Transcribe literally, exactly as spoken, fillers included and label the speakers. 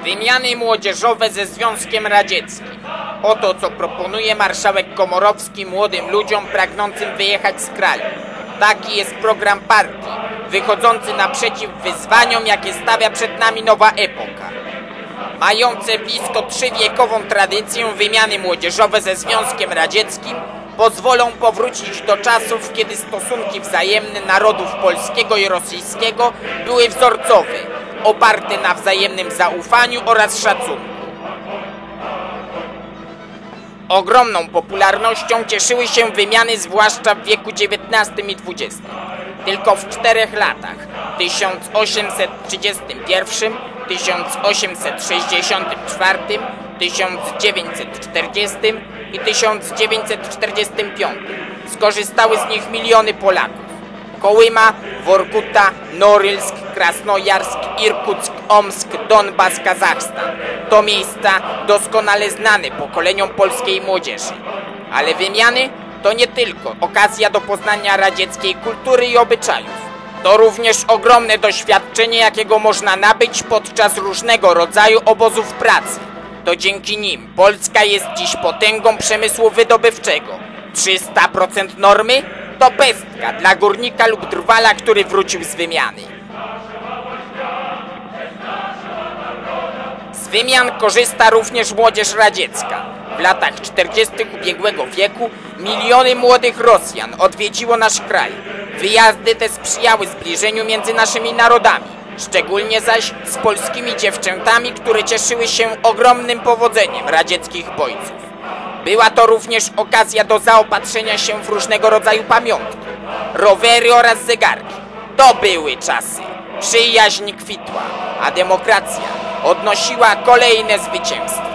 Speaker 1: Wymiany młodzieżowe ze Związkiem Radzieckim. Oto co proponuje marszałek Komorowski młodym ludziom pragnącym wyjechać z kraju. Taki jest program partii, wychodzący naprzeciw wyzwaniom, jakie stawia przed nami nowa epoka. Mające blisko trzywiekową tradycję wymiany młodzieżowe ze Związkiem Radzieckim pozwolą powrócić do czasów, kiedy stosunki wzajemne narodów polskiego i rosyjskiego były wzorcowe, oparte na wzajemnym zaufaniu oraz szacunku. Ogromną popularnością cieszyły się wymiany zwłaszcza w wieku dziewiętnastym i dwudziestym. Tylko w czterech latach, tysiąc osiemset trzydziestym pierwszym, tysiąc osiemset sześćdziesiątym czwartym, tysiąc dziewięćset czterdziestym i tysiąc dziewięćset czterdziestym piątym skorzystały z nich miliony Polaków. Kołyma, Workuta, Norylsk, Krasnojarsk, Irkuck, Omsk, Donbas, Kazachstan to miejsca doskonale znane pokoleniom polskiej młodzieży. Ale wymiany to nie tylko okazja do poznania radzieckiej kultury i obyczajów. To również ogromne doświadczenie, jakiego można nabyć podczas różnego rodzaju obozów pracy. To dzięki nim Polska jest dziś potęgą przemysłu wydobywczego. trzysta procent normy to pestka dla górnika lub drwala, który wrócił z wymiany. Z wymian korzysta również młodzież radziecka. W latach czterdziestych ubiegłego wieku miliony młodych Rosjan odwiedziło nasz kraj. Wyjazdy te sprzyjały zbliżeniu między naszymi narodami, szczególnie zaś z polskimi dziewczętami, które cieszyły się ogromnym powodzeniem radzieckich bojców. Była to również okazja do zaopatrzenia się w różnego rodzaju pamiątki, rowery oraz zegarki. To były czasy. Przyjaźń kwitła, a demokracja odnosiła kolejne zwycięstwa.